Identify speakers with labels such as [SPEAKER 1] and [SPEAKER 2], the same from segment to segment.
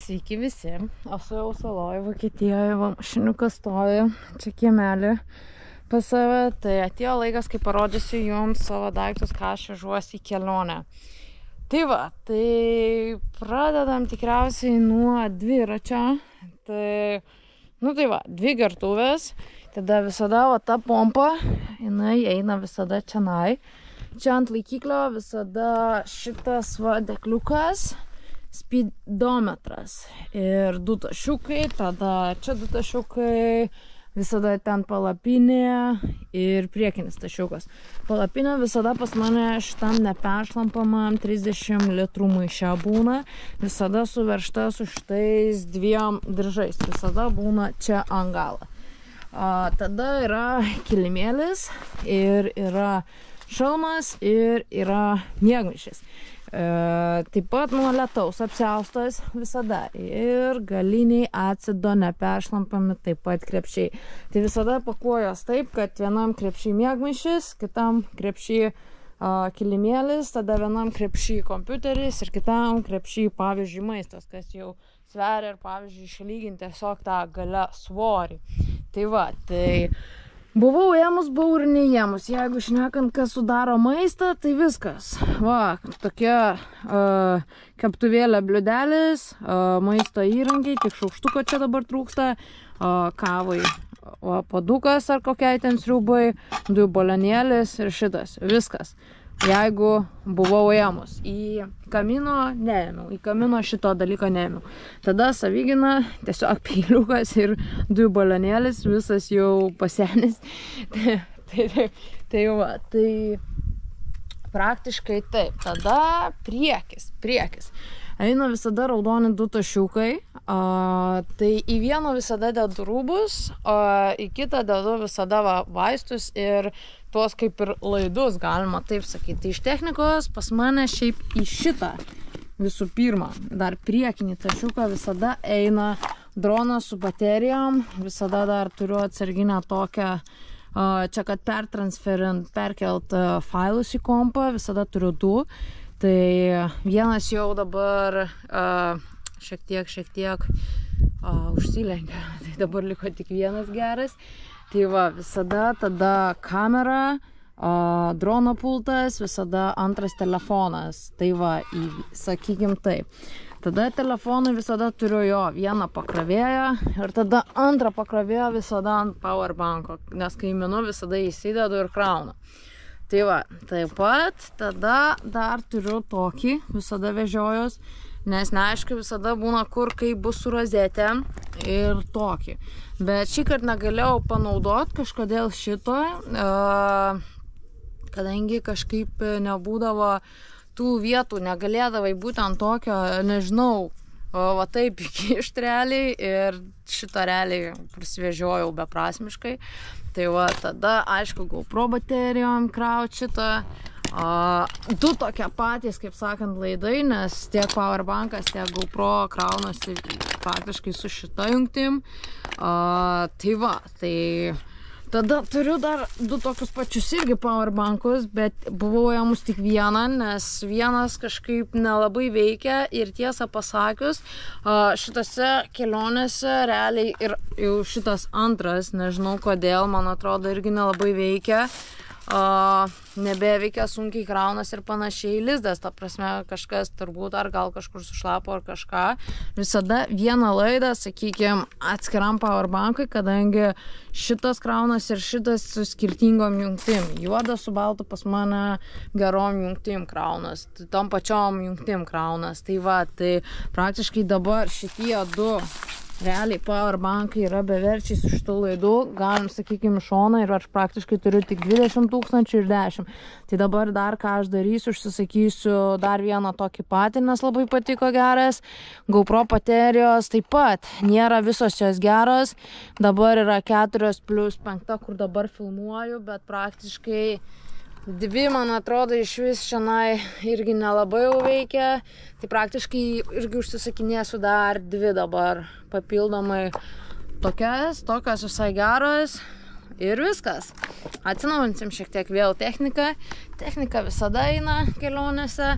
[SPEAKER 1] Sveiki visi, esu jau saloj Vokietijoje, mašiniukas stovi, čia kiemelį pas save, tai atėjo laikas, kai parodysiu jums savo daiktus, ką aš vežuosi į kelionę. Tai va, tai pradedam tikriausiai nuo dviračio, tai va, 2 gertuvės, tada visada va ta pompa, jinai eina visada čionai. Čia ant laikiklio visada šitas va dekliukas, speedometras ir 2 tašiukai, tada čia 2 tašiukai, visada ten palapinė ir priekinis tašiukas. Palapinė visada pas mane šitam neperšlampamam 30 litrų maiše būna, visada suveržta su šitais 2 diržais, visada būna čia ant galo. Tada yra kilimėlis ir yra šalmas ir yra miegmaišis. Taip pat nuo lietaus apsiaustas visada ir galiniai acido neperšlampami taip pat krepšiai. Tai visada pakuojuos taip, kad vienam krepšiai miegmaišis, kitam krepšiai kilimėlis, tada vienam krepšiai kompiuteris ir kitam krepšiai, pavyzdžiui, maistas, kas jau sveria ir, pavyzdžiui, išlyginti tiesiog tą gale svorį. Tai va, tai buvau ėmus, buvau ir neėmus. Jeigu šnekant, kas sudaro maistą, tai viskas. Va, tokia keptuvėlė bliudelis, maisto įrankiai, tik šaukštuko čia dabar trūksta, kavai padukas ar kokiai ten sriubai, 2 bolionėlis ir šitas. Viskas. Jeigu buvau ėmus. Į kamino neėmiau. Į kamino šito dalyko neėmiau. Tada savigina, tiesiog peiliukas ir 2 bolionėlis, visas jau pasenis. Tai va, tai praktiškai taip. Tada priekis. Eina visada raudoni 2 tašiukai. Tai į vieną visada dedu rūbus, į kitą dedu visada vaistus ir tuos kaip ir laidus, galima taip sakyti. Tai iš technikos pas mane šiaip į šitą visų pirma, dar priekinį tašiuką visada eina dronas su baterijom, visada dar turiu atsarginę tokią, čia kad perkelt failus į kompą, visada turiu 2. Tai vienas jau dabar šiek tiek užsilenkia, tai dabar liko tik vienas geras. Tai va, visada tada kamera, drono pultas, visada antras telefonas. Tai va, sakykim taip. Tada telefonui visada turiu jo vieną pakrovėją ir tada antrą pakrovėją visada ant powerbanko, nes kai minu visada įsidedu ir kraunu. Tai va, taip pat tada dar turiu tokį, visada vežiojus, nes neaišku visada būna kur, kai bus su rozetė ir tokį. Bet šį kartą negalėjau panaudoti kažkodėl šito, kadangi kažkaip nebūdavo tų vietų, negalėdavai būtent tokio, nežinau, va taip įkišt realiai ir šitą realiai prisivežiojau beprasmiškai. Tai va, tada, aišku, GoPro baterijom kraut šitą. 2 tokie patys, kaip sakant, laidai, nes tiek powerbankas, tiek GoPro kraunasi praktiškai su šita jungtim. Tai va, tai tada turiu dar 2 tokius pačius irgi powerbankus, bet buvau ėmus tik vieną, nes vienas kažkaip nelabai veikia ir tiesą pasakius, šitose kelionėse realiai ir jau šitas antras, nežinau kodėl, man atrodo irgi nelabai veikia. Nebeveikia, sunkiai kraunas ir panašiai lizdas, ta prasme kažkas turbūt ar gal kažkur sušlapo ar kažką. Visada vieną laidą, sakykime, atskiram powerbankui, kadangi šitas kraunas ir šitas su skirtingom jungtim. Juodas su baltu pas mane gerom jungtim kraunas, tom pačiom jungtim kraunas. Tai va, tai praktiškai dabar šitie 2 realiai powerbankai yra beverčiai su šitų laidų, galim, sakykime, šoną ir aš praktiškai turiu tik 20 000 ir 10. Tai dabar dar ką aš darysiu, užsisakysiu dar vieną tokį patį, nes labai patiko geras. GoPro baterijos taip pat, nėra visos jos geros, dabar yra 4+5, kur dabar filmuoju, bet praktiškai 2, man atrodo, iš vis šiandien irgi nelabai jau veikia. Tai praktiškai irgi užsisakinėsiu dar 2 dabar papildomai tokios visai geros ir viskas. Atsinaujinsim šiek tiek vėl techniką. Technika visada eina kelionėse.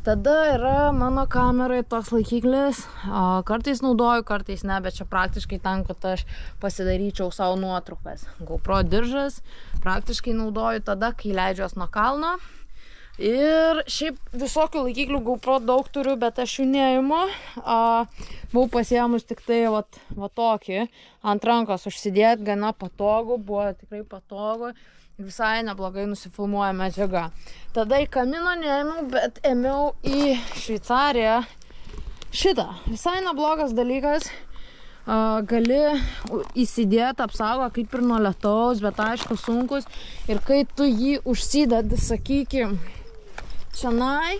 [SPEAKER 1] Tada yra mano kamerai toks laikiklis, kartais naudoju, kartais ne, bet čia praktiškai tam, kad aš pasidaryčiau savo nuotraukas. GoPro diržas praktiškai naudoju tada, kai leidžiuos nuo kalno. Ir šiaip visokių laikiklių GoPro daug turiu, bet aš jų neimu. Buvau pasiėmus tik tai va tokį, ant rankos užsidėti, gana patogu, buvo tikrai patogu. Visai neblogai nusifilmuoja medžiaga. Tada į kamino neėmiau, bet ėmiau į Šveicariją šitą. Visai neblogas dalykas. Gali įsidėti apsaugo kaip ir nuo lietaus, bet aišku sunkus. Ir kai tu jį užsidedi, sakykim, čianai,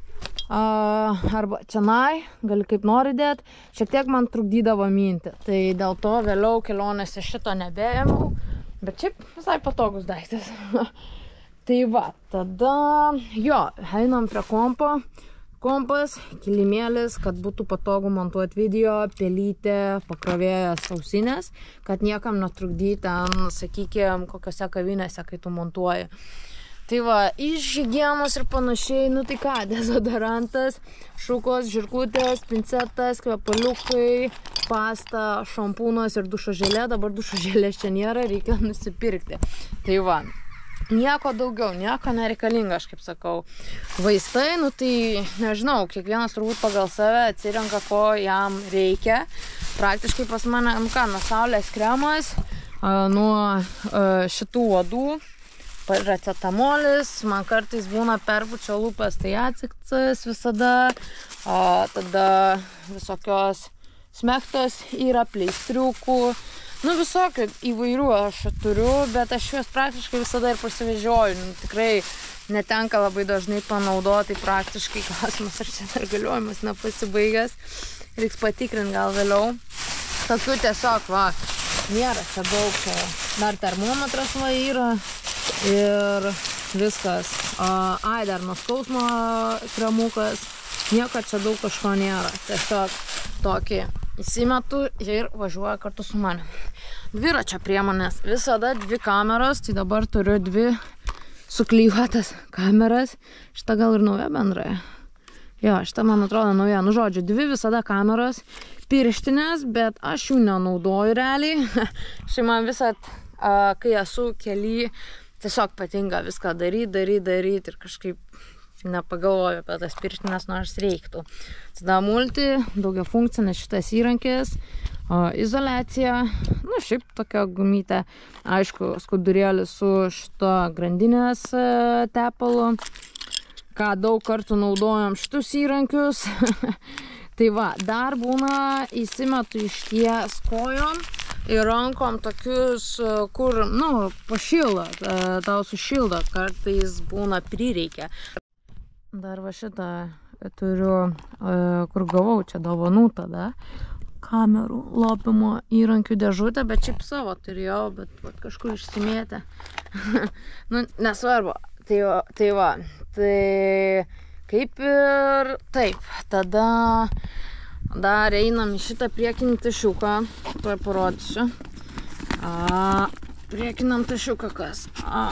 [SPEAKER 1] arba čianai, gali kaip nori dėti, šiek tiek man trukdydavo minti. Tai dėl to vėliau kelionėse šito nebeėmiau. Bet šiaip visai patogus daiktas. Tai va, tada jo, einam prie kompo. Kompas, kilimėlis, kad būtų patogu montuoti video, pelytė, pakrovėjas, ausinės, kad niekam netrukdyti ten, sakykime, kokiose kavinėse, kai tu montuoji. Tai va, iš higienos ir panašiai, nu tai ką, dezodorantas, šukos, žirklutės, pincetas, kvepaliukai, pasta, šampūnas ir dušo želė. Dabar dušo želės čia nėra, reikia nusipirkti. Tai va, nieko daugiau, nieko nereikalinga, aš kaip sakau. Vaistai, nu tai nežinau, kiekvienas turbūt pagal save atsirenka, ko jam reikia. Praktiškai pas mane, nuo saulės kremas, nuo šitų uodų, paracetamolis, man kartais būna perpučia lūpas, tai atsiktas visada, tada visokios smektos yra, pleistriukų, nu visokių įvairių aš turiu, bet aš juos praktiškai visada ir pasivežioju, nu, tikrai netenka labai dažnai panaudoti, praktiškai klausimas, ar čia dar galiojimas nepasibaigęs, reiks patikrinti gal vėliau. Tokių tiesiog, va, nėra čia daug, dar termometras va yra. Ir viskas. Dar nuo skausmo kremukas. Nieko čia daug kažko nėra. Tiesiog tokį įsimetu ir važiuoju kartu su manim. Dviračio priemonės. Visada 2 kameros. Tai dabar turiu 2 suklijuotas kameras. Šita gal ir nauja bendrai. Jo, šita man atrodo nauja. Nu žodžiu, 2 visada kameros. Pirštinės, bet aš jų nenaudoju realiai. Šiai man visat, kai esu kely, tiesiog patinka viską daryti ir kažkaip nepagalvoju apie tas pirštinės, nors reiktų. Tada multi, daugiafunkcinis šitas įrankis, izoliacija, nu šiaip tokia gumytė, aišku, skudurėlis su šito grandinės tepalu, ką daug kartų naudojam šitus įrankius. Tai va, dar būna įsimetu išties kojom ir rankom tokius, kur, nu, pašildo, tau sušildo, kartais būna prireikia. Dar va šitą turiu, kur gavau čia dovanų tada, kamerų lopimo įrankių dėžutę, bet šiaip savo turėjau, bet va, kažkur išsimėtė. Nu, nesvarbu, tai va, tai kaip ir taip, tada dar einam į šitą priekinį tašiuką, tuoj parodysiu. Priekinam tašiuką kas?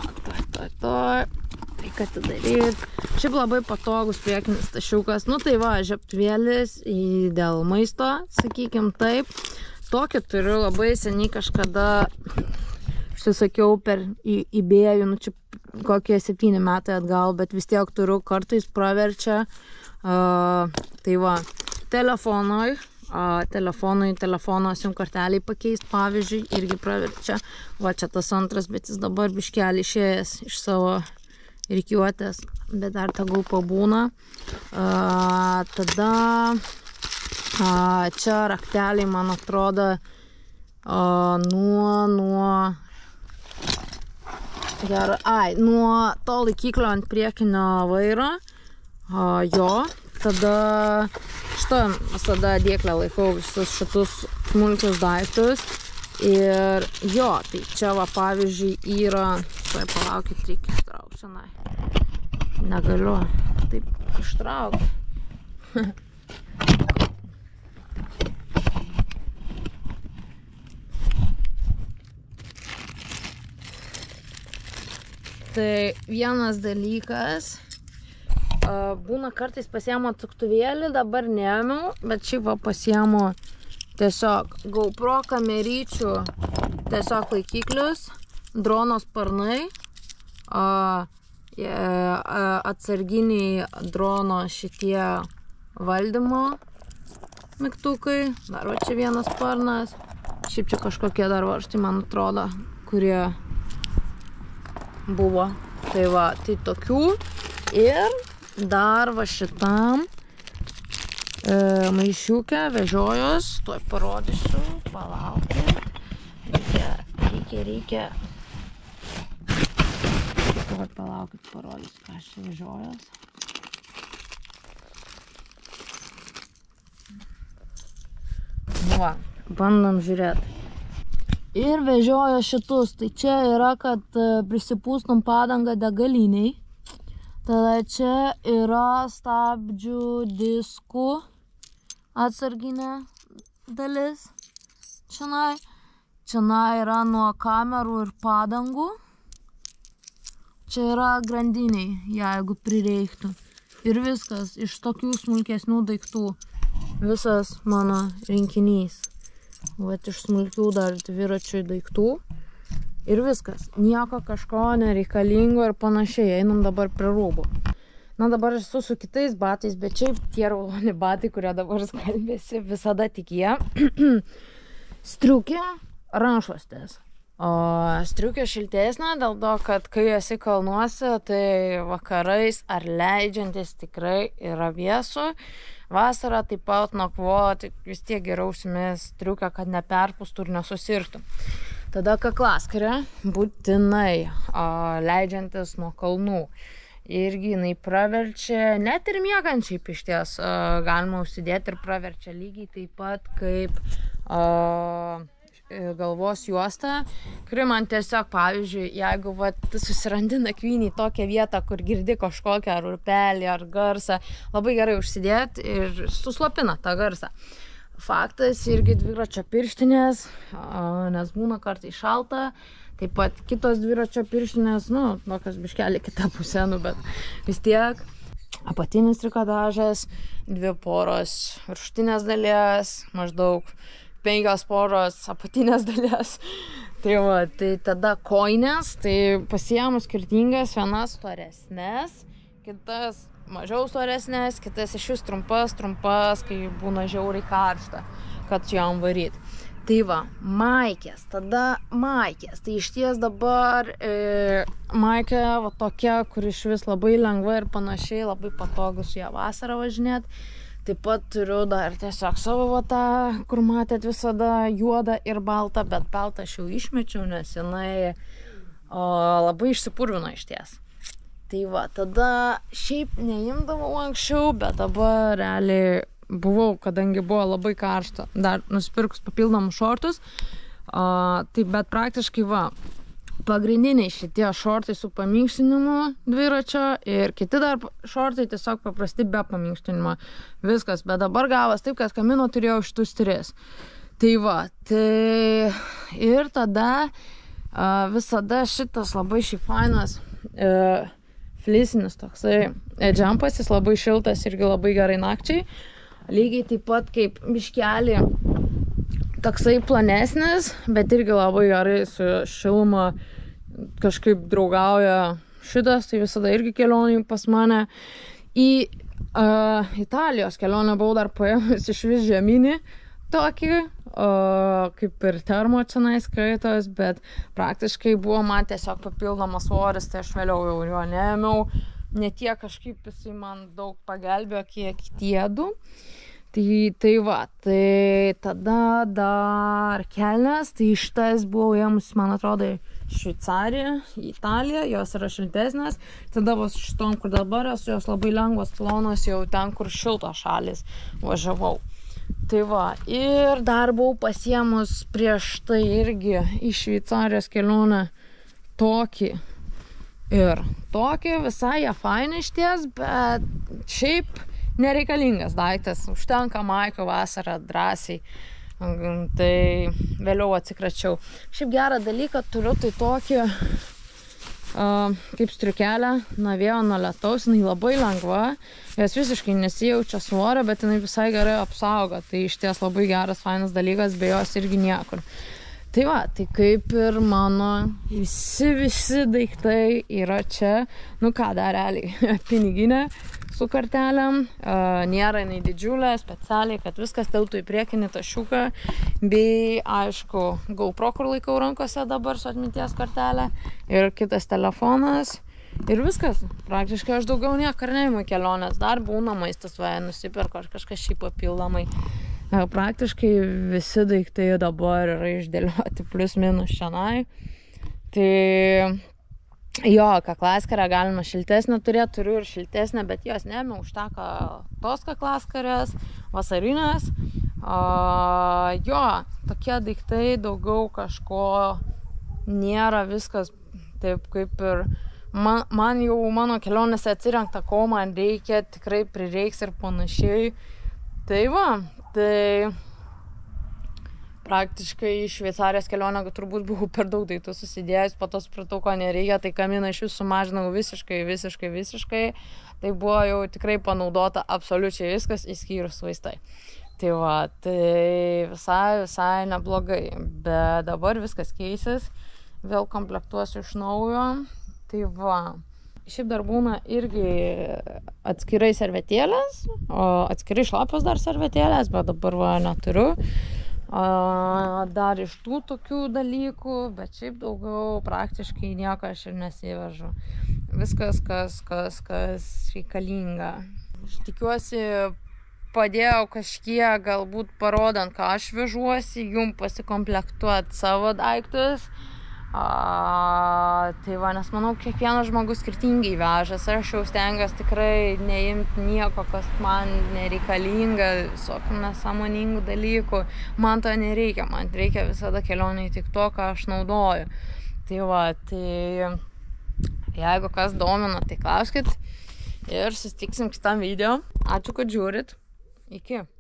[SPEAKER 1] Reikia atidaryti. Šiaip labai patogus priekinis tašiukas. Nu tai va, žiebtuvėlis dėl maisto, sakykim taip. Tokį turiu labai seniai kažkada, užsisakiau per eBay'ų, nu čia kokie 7 metai atgal, bet vis tiek turiu, kartais praverčia. Tai va, telefono SIM korteliai pakeisti, pavyzdžiui, irgi praverčia. Va, čia tas antras, bet jis dabar biškelį išėjęs iš savo rikiuotės, bet dar tegul pabūna. Tada čia rakteliai, man atrodo, nuo to laikiklio ant priekinio vairo, jo, tada šitą visada dėklę laikau visus šitus smulkius daiktus ir jo, tai čia va pavyzdžiui yra, tai palaukit, reikia ištraukti šiandien, negaliu taip ištraukti. Tai vienas dalykas, būna kartais pasiemu atsuktuvėlį, dabar neėmiau, bet šiaip va pasiemu tiesiog GoPro kameryčių, tiesiog laikiklius, drono sparnai, atsarginiai drono šitie valdymo mygtukai, dar va čia vienas sparnas, šiaip čia kažkokie dar varžtai, man atrodo, kurie buvo. Tai va, tai tokių ir dar va šitam maišiukę vežiojos, tuoj parodysiu, palaukit, reikia. Tuoj palaukit, parodysiu, ką aš čia vežiojos. Va, bandom žiūrėti. Ir vežiojo šitus, tai čia yra, kad prisipūstum padangą degaliniai. Tada čia yra stabdžių diskų atsarginė dalis. Čianai yra nuo kamerų ir padangų. Čia yra grandiniai, jeigu prireiktų. Ir viskas, iš tokių smulkesnių daiktų. Visas mano rinkinys. Vat iš smulkių dar dviračių daiktų. Ir viskas. Nieko kažko nereikalingo ir panašiai. Einam dabar prie rūbų. Na dabar esu su kitais batais, bet šiaip tie raudoni batai, kurie dabar skalbėsi, visada tik jie. Striukė, rankšluostės. O striukė šiltesnė dėl to, kad kai esi kalnuose, tai vakarais ar leidžiantis tikrai yra vėsu. Vasarą taip pat nakvoti vis tiek geriau užsimės striukę, kad neperpūstų ir nesusirgtų. Tada kaklaskarė būtinai leidžiantis nuo kalnų. Irgi jinai praverčia, net ir miegančiai iš ties galima užsidėti ir praverčia lygiai taip pat kaip galvos juosta, kuri man tiesiog, pavyzdžiui, jeigu susirandi nakvynį tokią vietą, kur girdi kažkokią ar urpelį ar garsą, labai gerai užsidėti ir suslopina tą garsą. Faktas irgi dviračio pirštinės, nes būna kartai šalta, taip pat kitos dviračio pirštinės, tokios biškelį kitą pusę, bet vis tiek. Apatinis trikotažas, 2 poros viršutinės dalies, maždaug 5 poros apatinės dalies. Tai tada kojinės, tai pasiėmu skirtingas, vienas storesnės, kitas mažiau storesnės, kitas iš vis trumpas, kai būna žiauriai karšta, kad su jom varyti. Tai va, maikės, tada maikės. Tai iš ties dabar maikė va tokia, kur iš vis labai lengva ir panašiai, labai patogus ją vasarą važinėti. Taip pat turiu dar tiesiog savo tą, kur matėt visada juodą ir baltą, bet baltą aš jau išmečiau, nes jinai labai išsipurvino iš ties. Tai va, tada šiaip neimdavau anksčiau, bet dabar realiai buvau, kadangi buvo labai karšta, dar nusipirkus papildomus šortus. Tai bet praktiškai va, pagrindiniai šitie šortai su paminkštinimu dviračio ir kiti dar šortai tiesiog paprasti be paminkštinimo. Viskas, bet dabar gavas taip, kad kamino turėjau šitus 3. Tai va, tai ir tada visada šitas labai šiaip fainas flisinis toksai džempas, jis labai šiltas irgi labai gerai nakčiai. Lygiai taip pat kaip biškelį toksai planesnis, bet irgi labai gerai su šiluma kažkaip draugauja šitas, tai visada irgi kelionį pas mane. Į Italijos kelionę buvau dar paėmus iš vis žeminį tokį, kaip ir termo čianai skaitos, bet praktiškai buvo man tiesiog papildomas svoris, tai aš vėliau jau jo neėmiau. Ne tiek kažkaip jisai man daug pagelbėjo, kiek tiedu. Tai va, tai tada dar kelnes, tai šitas buvau ėmus, man atrodo, Šveicariją, Italiją, jos yra šiltesnės. Tada va šitom, kur dabar esu, jos labai lengvos, plonos, jau ten, kur šiltos šalis važiavau. Tai va, ir dar buvau pasiėmus prieš tai irgi į Šveicarijos kelionę tokį. Ir tokį visai jie faini iš ties, bet šiaip nereikalingas daiktas. Užtenka maikų vasarą drąsiai. Tai vėliau atsikračiau. Šiaip gerą dalyką turiu, tai tokį kaip striukelė, nuo vėjo, nuo lietaus, jinai labai lengva, jos visiškai nesijaučia svorio, bet jinai visai gerai apsaugo, tai iš ties labai geras, fainas dalykas, be jos irgi niekur. Tai va, tai kaip ir mano visi daiktai yra čia, nu ką dar realiai, piniginė su kartelėm, nėra jinai didžiulė, specialiai, kad viskas teltų į priekinį tašiuką, bei aišku, GoPro, kur laikau rankose dabar su atminties kartelė, ir kitas telefonas, ir viskas. Praktiškai aš daugiau niekar neimu kelionės, dar būna maistas, va, nusiperku ar kažkas šiaip papildomai. Praktiškai visi daiktai dabar yra išdėlioti plius minus šiandien. Tai jo, kaklaskarę galima šiltesnę turėti, turiu ir šiltesnę, bet jos neėmė, užteko tos kaklaskarės, vasarinės. Jo, tokie daiktai, daugiau kažko nėra, viskas taip kaip ir man jau mano kelionėse atsirinkta, ko man reikia, tikrai prireiks ir panašiai. Tai va, tai praktiškai į Šveicarijos kelionę turbūt buvau per daug daiktų susidėjus, po to supratau, ko nereikia, tai kaminą iš vis sumažinau visiškai. Tai buvo jau tikrai panaudota absoliučiai viskas, išskyrus vaistai. Tai va, tai visai neblogai, bet dabar viskas keisis, vėl komplektuosiu iš naujo, tai va. Šiaip dar būna irgi atskirai servetėlės, o atskirai šlapios dar servetėlės, bet dabar va neturiu. Dar iš tų tokių dalykų, bet šiaip daugiau praktiškai nieko aš ir nesivežu. Viskas, kas reikalinga. Aš tikiuosi, padėjau kažkiek, galbūt parodant, ką aš vežuosi, jum pasikomplektuoti savo daiktus. Tai va, nes manau, kiekvienas žmogus skirtingai vežas. Aš jau stengiuosi tikrai neimti nieko, kas man nereikalinga, visokių nesąmoningų dalykų. Man to nereikia, man reikia visada kelionėje tik to, ką aš naudoju. Tai va, tai jeigu kas domina, tai klauskit ir susitiksim kitam video. Ačiū, kad žiūrit. Iki.